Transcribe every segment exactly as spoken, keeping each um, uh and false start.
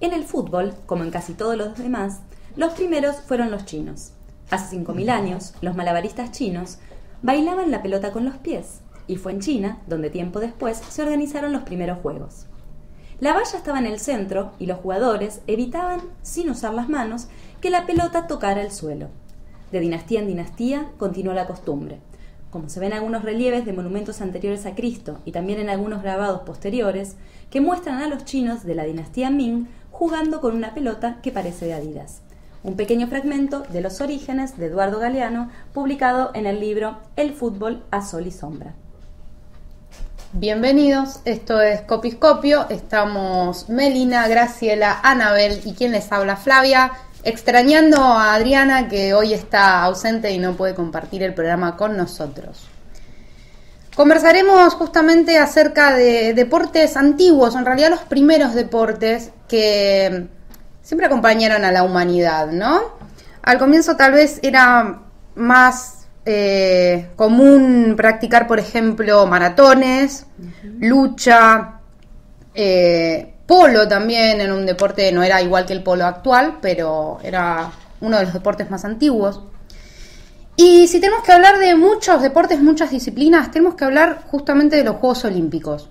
En el fútbol, como en casi todos los demás, los primeros fueron los chinos. Hace cinco mil años, los malabaristas chinos bailaban la pelota con los pies, y fue en China donde tiempo después se organizaron los primeros juegos. La valla estaba en el centro y los jugadores evitaban, sin usar las manos, que la pelota tocara el suelo. De dinastía en dinastía continuó la costumbre. Como se ven algunos relieves de monumentos anteriores a Cristo y también en algunos grabados posteriores que muestran a los chinos de la dinastía Ming jugando con una pelota que parece de Adidas. Un pequeño fragmento de los orígenes de Eduardo Galeano, publicado en el libro El fútbol a sol y sombra. Bienvenidos, esto es Copiscopio, estamos Melina, Graciela, Anabel y quien les habla, Flavia, extrañando a Adriana que hoy está ausente y no puede compartir el programa con nosotros. Conversaremos justamente acerca de deportes antiguos, en realidad los primeros deportes que siempre acompañaron a la humanidad, ¿no? Al comienzo tal vez era más eh, común practicar, por ejemplo, maratones, uh-huh. lucha, eh, polo también, en un deporte no era igual que el polo actual, pero era uno de los deportes más antiguos. Y si tenemos que hablar de muchos deportes, muchas disciplinas, tenemos que hablar justamente de los Juegos Olímpicos.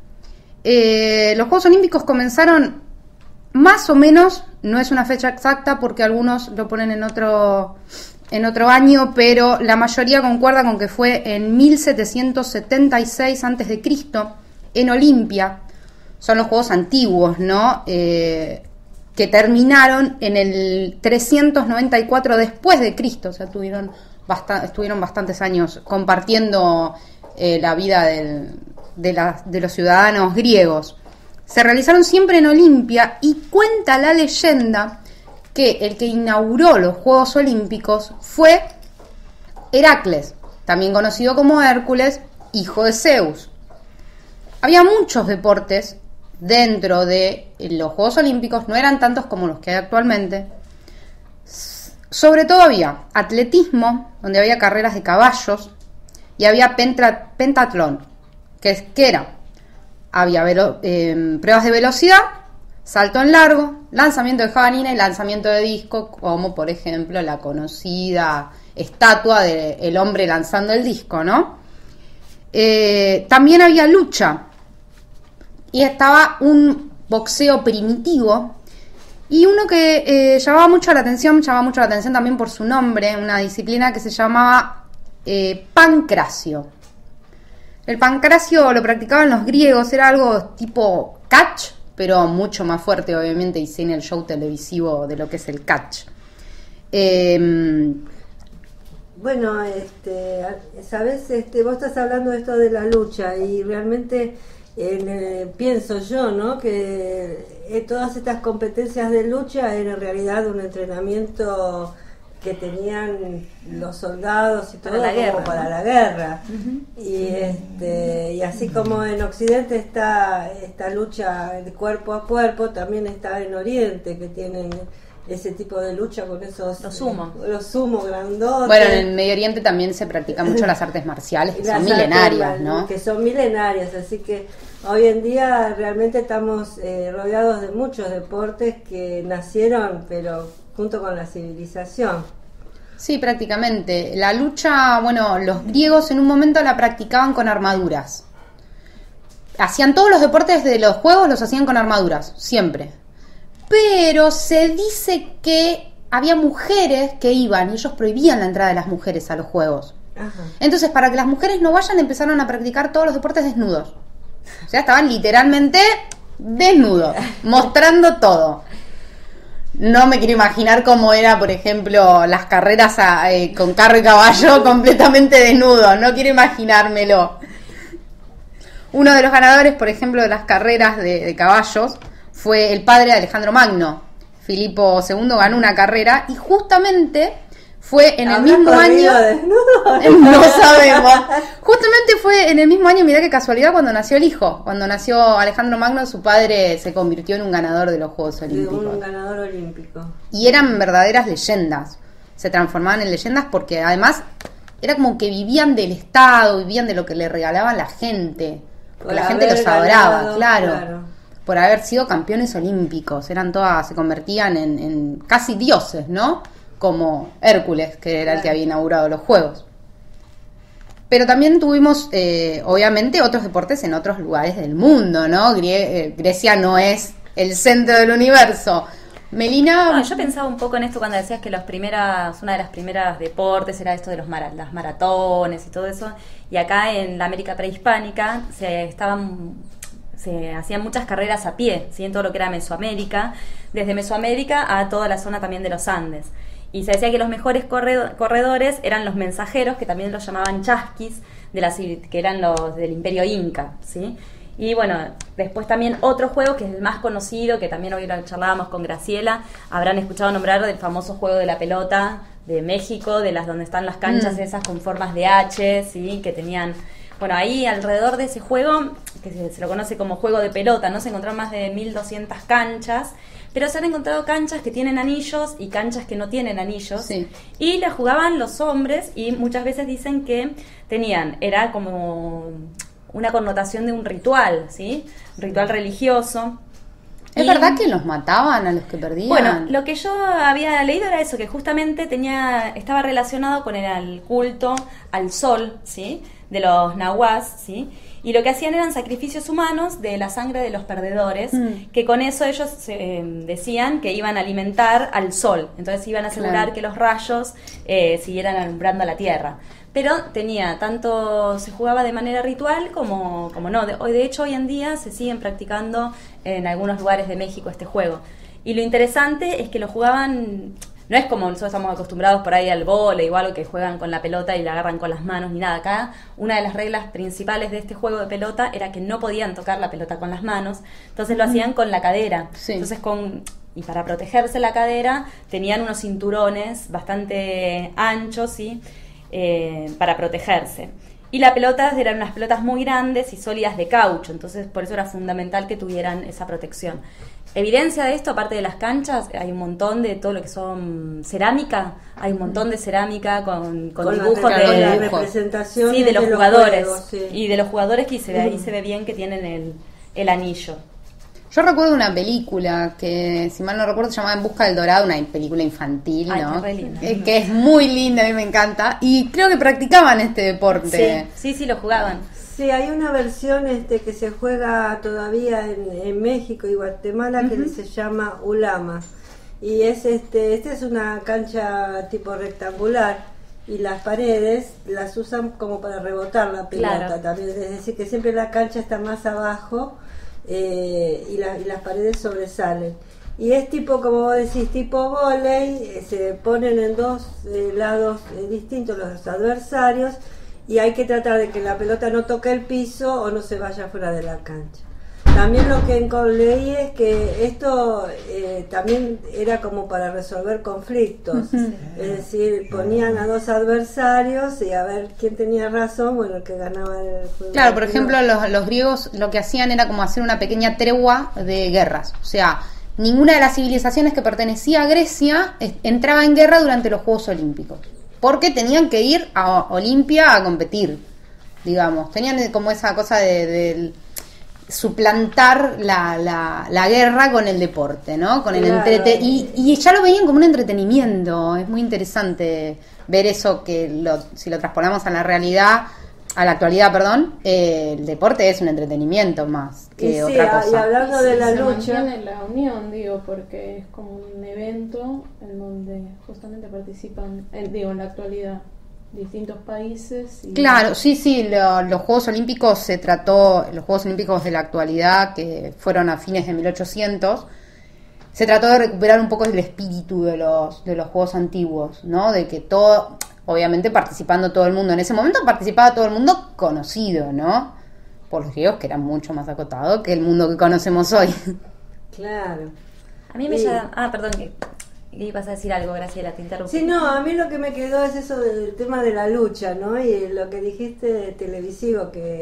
Eh, los Juegos Olímpicos comenzaron más o menos, no es una fecha exacta porque algunos lo ponen en otro, en otro año, pero la mayoría concuerda con que fue en mil setecientos setenta y seis antes de Cristo en Olimpia. Son los Juegos antiguos, ¿no? Eh, que terminaron en el trescientos noventa y cuatro después de Cristo, o sea, tuvieron bast- estuvieron bastantes años compartiendo eh, la vida del, de, la, de los ciudadanos griegos. Se realizaron siempre en Olimpia y cuenta la leyenda que el que inauguró los Juegos Olímpicos fue Heracles, también conocido como Hércules, hijo de Zeus. Había muchos deportes dentro de los Juegos Olímpicos, no eran tantos como los que hay actualmente. Sobre todo había atletismo, donde había carreras de caballos, y había pentra, pentatlón, que, es, que era, había velo, eh, pruebas de velocidad, salto en largo, lanzamiento de jabalina y lanzamiento de disco, como por ejemplo la conocida estatua del hombre lanzando el disco, ¿no? Eh, también había lucha, y estaba un boxeo primitivo, y uno que eh, llamaba mucho la atención, llamaba mucho la atención también por su nombre, una disciplina que se llamaba eh, pancracio. El pancracio lo practicaban los griegos, era algo tipo catch, pero mucho más fuerte obviamente y sin el show televisivo de lo que es el catch. Eh, bueno, este, sabes, este, vos estás hablando de esto de la lucha y realmente eh, pienso yo, ¿no? Que eh, todas estas competencias de lucha eran en realidad un entrenamiento que tenían los soldados y todo para la guerra, como para ¿no? la guerra. Uh-huh. Y este y así como en Occidente está esta lucha de cuerpo a cuerpo, también está en Oriente, que tienen ese tipo de lucha con esos los sumos los sumos grandotes. Bueno, en el Medio Oriente también se practican mucho las artes marciales, que las son milenarias, ¿no? Que son milenarias, así que hoy en día realmente estamos eh, rodeados de muchos deportes que nacieron, pero junto con la civilización. Sí, prácticamente. La lucha, bueno, los griegos en un momento la practicaban con armaduras. Hacían todos los deportes de los juegos, los hacían con armaduras, siempre. Pero se dice que había mujeres que iban y ellos prohibían la entrada de las mujeres a los juegos. Ajá. Entonces, para que las mujeres no vayan, empezaron a practicar todos los deportes desnudos. O sea, estaban literalmente desnudos, mostrando todo. No me quiero imaginar cómo era, por ejemplo, las carreras a, eh, con carro y caballo completamente desnudo. No quiero imaginármelo. Uno de los ganadores, por ejemplo, de las carreras de, de caballos fue el padre de Alejandro Magno. Filipo segundo ganó una carrera y justamente fue en el mismo año. No sabemos. Justamente fue en el mismo año, mirá qué casualidad, cuando nació el hijo. Cuando nació Alejandro Magno, su padre se convirtió en un ganador de los Juegos Olímpicos. Un ganador olímpico. Y eran verdaderas leyendas. Se transformaban en leyendas porque además era como que vivían del Estado, vivían de lo que le regalaban la gente. Porque la gente los adoraba, claro. claro. por haber sido campeones olímpicos. Eran todas, se convertían en, en casi dioses, ¿no? Como Hércules, que era el que había inaugurado los Juegos. Pero también tuvimos, eh, obviamente, otros deportes en otros lugares del mundo, ¿no? Grie- eh, Grecia no es el centro del universo. Melina... No, yo pensaba un poco en esto cuando decías que los primeras, una de las primeras deportes era esto de los mara- las maratones y todo eso. Y acá en la América prehispánica se estaban... se hacían muchas carreras a pie, ¿sí? En todo lo que era Mesoamérica, desde Mesoamérica a toda la zona también de los Andes. Y se decía que los mejores corredo- corredores eran los mensajeros, que también los llamaban chasquis, de la, civil- que eran los del Imperio Inca, ¿sí? Y bueno, después también otro juego que es el más conocido, que también hoy lo charlábamos con Graciela, habrán escuchado nombrar del famoso juego de la pelota de México, de las donde están las canchas mm. esas con formas de H, ¿sí? Que tenían... Bueno, ahí alrededor de ese juego, que se, se lo conoce como juego de pelota, ¿no? Se encontraron más de mil doscientas canchas, pero se han encontrado canchas que tienen anillos y canchas que no tienen anillos. Sí. Y la jugaban los hombres y muchas veces dicen que tenían, era como una connotación de un ritual, ¿sí? Un ritual religioso. ¿Es y, verdad que los mataban a los que perdían? Bueno, lo que yo había leído era eso, que justamente tenía estaba relacionado con el, el culto al sol, ¿sí? De los nahuas, ¿sí? Y lo que hacían eran sacrificios humanos de la sangre de los perdedores, mm. que con eso ellos eh, decían que iban a alimentar al sol, entonces iban a asegurar claro. que los rayos eh, siguieran alumbrando a la tierra. Pero tenía, tanto se jugaba de manera ritual como, como no. De, de hecho, hoy en día se siguen practicando en algunos lugares de México este juego. Y lo interesante es que lo jugaban... No es como nosotros estamos acostumbrados por ahí al vóley o algo que juegan con la pelota y la agarran con las manos ni nada. Acá una de las reglas principales de este juego de pelota era que no podían tocar la pelota con las manos, entonces lo hacían con la cadera. Sí. Entonces con y para protegerse la cadera tenían unos cinturones bastante anchos, ¿sí? eh, para protegerse. Y las pelotas eran unas pelotas muy grandes y sólidas de caucho, entonces por eso era fundamental que tuvieran esa protección. Evidencia de esto, aparte de las canchas, hay un montón de todo lo que son cerámica, hay un montón de cerámica con, con, con dibujos la, de, con la representación sí, de los de jugadores los juegos, sí. Y de los jugadores que se ve, ahí se ve bien que tienen el, el anillo. Yo recuerdo una película que, si mal no recuerdo, se llamaba En busca del dorado, una película infantil, Ay, ¿no? qué re linda. Eh, que es muy linda, a mí me encanta. Y creo que practicaban este deporte. Sí, sí, sí, lo jugaban. Sí, hay una versión este que se juega todavía en, en México y Guatemala que uh-huh. se llama Ulama. Y es este, esta es una cancha tipo rectangular y las paredes las usan como para rebotar la pelota claro. también. Es decir, que siempre la cancha está más abajo. Eh, y, la, y las paredes sobresalen y es tipo, como vos decís, tipo vóley, eh, se ponen en dos eh, lados eh, distintos los adversarios y hay que tratar de que la pelota no toque el piso o no se vaya fuera de la cancha. También lo que leí es que esto eh, también era como para resolver conflictos, uh-huh. es decir, ponían a dos adversarios y a ver quién tenía razón, bueno, el que ganaba el juego. Claro, por ejemplo, los, los griegos lo que hacían era como hacer una pequeña tregua de guerras, o sea, ninguna de las civilizaciones que pertenecía a Grecia entraba en guerra durante los Juegos Olímpicos, porque tenían que ir a Olimpia a competir, digamos, tenían como esa cosa de... de suplantar la, la, la guerra con el deporte, ¿no? Con el claro. entrete y, y ya lo veían como un entretenimiento. Es muy interesante ver eso, que lo, si lo transponemos a la realidad, a la actualidad, perdón, eh, el deporte es un entretenimiento más que y otra sí, cosa. Y hablando sí, de la se lucha, mantiene la unión, digo, porque es como un evento en donde justamente participan, eh, digo, en la actualidad, distintos países. Y claro, sí, sí, lo, los Juegos Olímpicos se trató, los Juegos Olímpicos de la actualidad, que fueron a fines de mil ochocientos, se trató de recuperar un poco el espíritu de los, de los Juegos antiguos, ¿no? De que todo, obviamente participando todo el mundo, en ese momento participaba todo el mundo conocido, ¿no? Por los griegos, que era mucho más acotado que el mundo que conocemos hoy. Claro. A mí me sí. llama... Ah, perdón, que... Y ibas a decir algo, Graciela, te interrumpí. Sí, no, a mí lo que me quedó es eso del tema de la lucha, ¿no? Y lo que dijiste de televisivo, que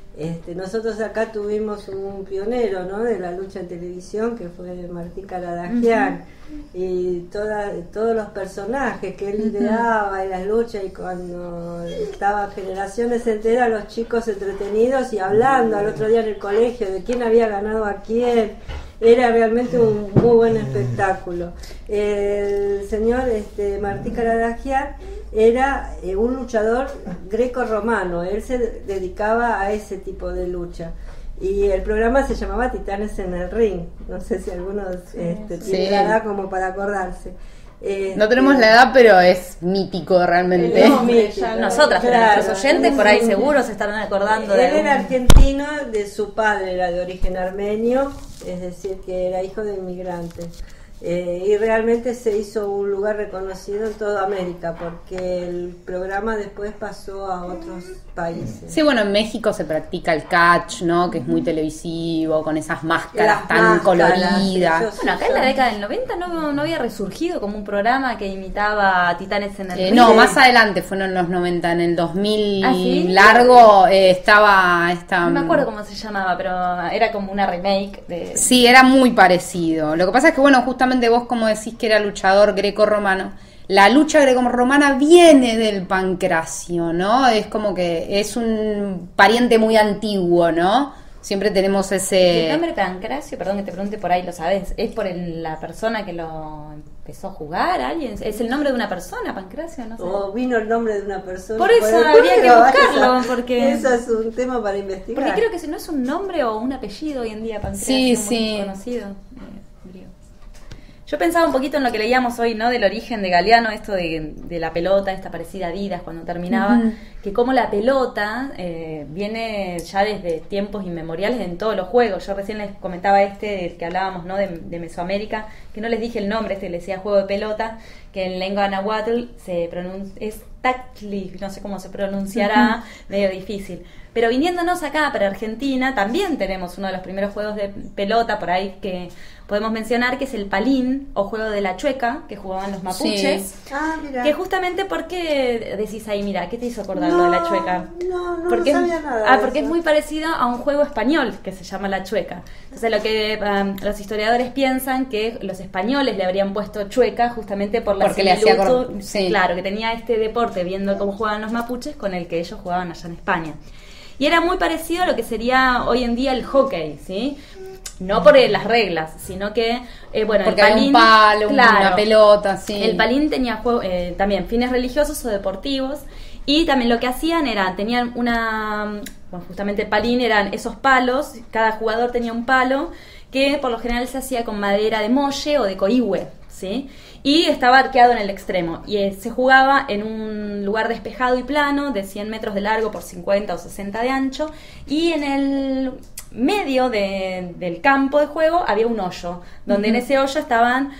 Este, nosotros acá tuvimos un pionero, ¿no?, de la lucha en televisión, que fue Martín Caradagian, uh-huh. y toda, todos los personajes que él ideaba uh-huh. y las luchas, y cuando estaba generaciones enteras los chicos entretenidos y hablando al otro día en el colegio de quién había ganado a quién. Era realmente un muy buen espectáculo. El señor este, Martín Caradagian era eh, un luchador greco-romano, él se dedicaba a ese tipo de lucha. Y el programa se llamaba Titanes en el Ring. No sé si algunos este, sí. tienen la edad como para acordarse. Este, no tenemos la edad, pero es mítico realmente. No, mítico. Nosotras, pero claro, nuestros oyentes por ahí seguros se estarán acordando él de... Él era argentino, de su padre era de origen armenio, es decir, que era hijo de inmigrantes. Eh, y realmente se hizo un lugar reconocido en toda América, porque el programa después pasó a otros países. Sí, bueno, en México se practica el catch, ¿no?, que es muy televisivo, con esas máscaras Las tan máscaras, coloridas. eso sí, Bueno, acá en la década del noventa no, no había resurgido como un programa que imitaba a Titanes en el eh, Ring. No, más adelante, fueron en los noventa, en el dos mil ¿Ah, sí? largo eh, estaba esta... No me acuerdo cómo se llamaba, pero era como una remake de... Sí, era muy parecido. Lo que pasa es que, bueno, justamente vos como decís que era luchador greco-romano, la lucha greco-romana viene del pancracio, ¿no? Es como que es un pariente muy antiguo, ¿no? Siempre tenemos ese... El nombre Pancracio, perdón que te pregunte, por ahí lo sabes, ¿es por el, la persona que lo empezó a jugar? ¿Alguien? ¿Es el nombre de una persona, Pancracio? No sé. O vino el nombre de una persona. Por eso por habría que juego, buscarlo, eso, porque... Eso es un tema para investigar. Porque creo que si no es un nombre o un apellido hoy en día, Pancracio, sí, muy sí. conocido. Yo pensaba un poquito en lo que leíamos hoy, ¿no? Del origen de Galeano, esto de, de la pelota, esta parecida a Adidas cuando terminaba, uh-huh. que como la pelota eh, viene ya desde tiempos inmemoriales en todos los juegos. Yo recién les comentaba este del que hablábamos, ¿no? De, de Mesoamérica, que no les dije el nombre, este les decía juego de pelota, que en lengua nahuatl se pronuncia, es Tactli, no sé cómo se pronunciará, uh-huh. medio difícil. Pero viniéndonos acá para Argentina, también tenemos uno de los primeros juegos de pelota por ahí que podemos mencionar, que es el palín o juego de la chueca, que jugaban los mapuches. Sí. Ah, mira. Que justamente, ¿por qué decís ahí, mira, qué te hizo acordar no, lo de la chueca? No, no, porque no sabía es, nada. Ah, de porque eso. es muy parecido a un juego español que se llama la chueca. Entonces, lo que um, los historiadores piensan que los españoles le habrían puesto chueca justamente por la porque le hacía similitud, cor- sí. claro, que tenía este deporte viendo cómo jugaban los mapuches con el que ellos jugaban allá en España. Y era muy parecido a lo que sería hoy en día el hockey, ¿sí? No por las reglas, sino que, eh, bueno, porque el palín, un palo, claro, una pelota, sí. El palín tenía juego, eh, también fines religiosos o deportivos, y también lo que hacían era, tenían una, bueno, justamente el palín eran esos palos, cada jugador tenía un palo, que por lo general se hacía con madera de molle o de coihue, ¿sí? Y estaba arqueado en el extremo, y eh, se jugaba en un lugar despejado y plano, de cien metros de largo por cincuenta o sesenta de ancho, y en el medio de, del campo de juego había un hoyo, donde uh-huh. en ese hoyo estaban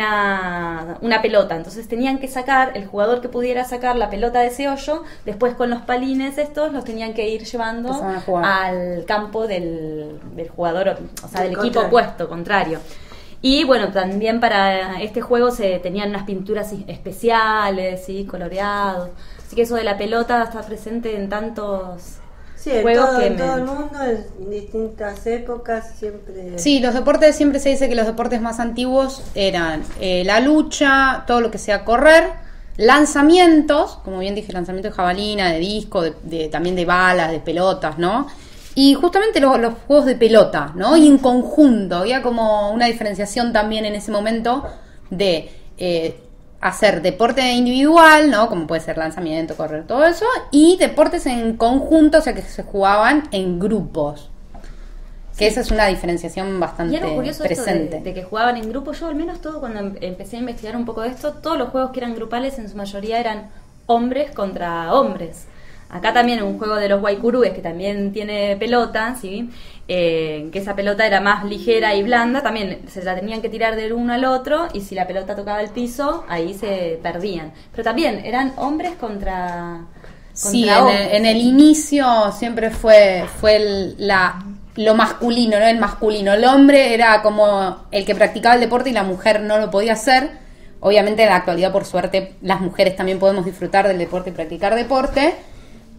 una, una pelota, entonces tenían que sacar, el jugador que pudiera sacar la pelota de ese hoyo, después con los palines estos los tenían que ir llevando al campo del, del jugador, o sea, del equipo contrario. opuesto, contrario. Y bueno, también para este juego se tenían unas pinturas especiales, ¿sí? Coloreados. Así que eso de la pelota está presente en tantos sí, en juegos todo, que en me... todo el mundo, en distintas épocas, siempre... Sí, los deportes, siempre se dice que los deportes más antiguos eran eh, la lucha, todo lo que sea correr, lanzamientos, como bien dije, lanzamiento de jabalina, de disco, de, de, también de balas, de pelotas, ¿no? Y justamente los, los juegos de pelota, ¿no? Y en conjunto, había como una diferenciación también en ese momento de eh, hacer deporte individual, ¿no? Como puede ser lanzamiento, correr, todo eso, y deportes en conjunto, o sea que se jugaban en grupos. Que sí. Esa es una diferenciación bastante y algo curioso presente. Esto de, de que jugaban en grupo, yo al menos todo cuando em- empecé a investigar un poco de esto, todos los juegos que eran grupales en su mayoría eran hombres contra hombres. Acá también un juego de los guaycurúes que también tiene pelota, ¿sí? Eh, que esa pelota era más ligera y blanda, también se la tenían que tirar del uno al otro y si la pelota tocaba el piso, ahí se perdían. Pero también eran hombres contra, contra sí, hombres. En el, en el inicio siempre fue, fue el, la, lo masculino, ¿no? El masculino. El hombre era como el que practicaba el deporte y la mujer no lo podía hacer. Obviamente en la actualidad, por suerte, las mujeres también podemos disfrutar del deporte y practicar deporte.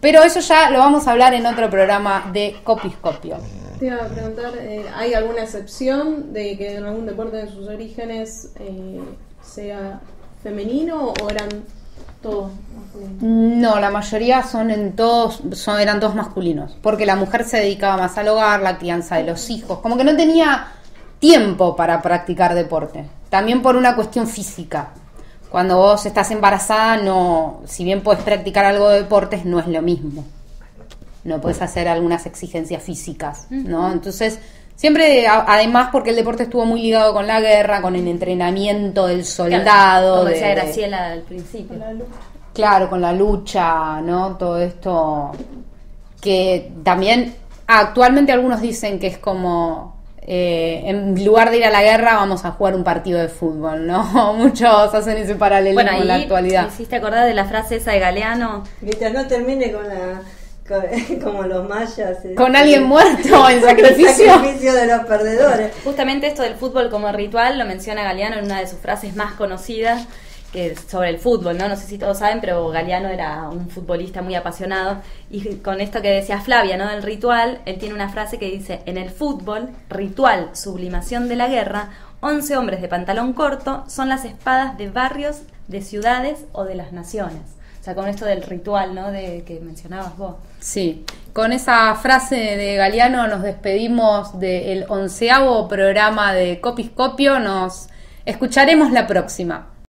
Pero eso ya lo vamos a hablar en otro programa de Copiscopio. Te iba a preguntar, eh, ¿hay alguna excepción de que en algún deporte de sus orígenes eh, sea femenino o eran todos masculinos? No, la mayoría son en todos, son, eran todos masculinos, porque la mujer se dedicaba más al hogar, la crianza de los hijos, como que no tenía tiempo para practicar deporte, también por una cuestión física. Cuando vos estás embarazada, no, si bien podés practicar algo de deportes, no es lo mismo. No podés hacer algunas exigencias físicas, ¿no? Entonces, siempre, a, además, porque el deporte estuvo muy ligado con la guerra, con el entrenamiento del soldado. Claro, como de, decía Graciela al principio. Claro, con la lucha, ¿no? Todo esto que también, actualmente algunos dicen que es como... Eh, en lugar de ir a la guerra vamos a jugar un partido de fútbol, ¿no? Muchos hacen ese paralelismo bueno, en la actualidad. Me hiciste acordar de la frase esa de Galeano. Mientras no termine con la con, como los mayas, con alguien muerto en sacrificio. El sacrificio de los perdedores. Justamente esto del fútbol como ritual lo menciona Galeano en una de sus frases más conocidas, que es sobre el fútbol, ¿no? No sé si todos saben, pero Galeano era un futbolista muy apasionado, y con esto que decía Flavia, ¿no? Del ritual, él tiene una frase que dice: en el fútbol, ritual, sublimación de la guerra, once hombres de pantalón corto son las espadas de barrios, de ciudades o de las naciones. O sea, con esto del ritual, ¿no? De que mencionabas vos. Sí, con esa frase de Galeano nos despedimos del onceavo programa de Copiscopio. Nos escucharemos la próxima.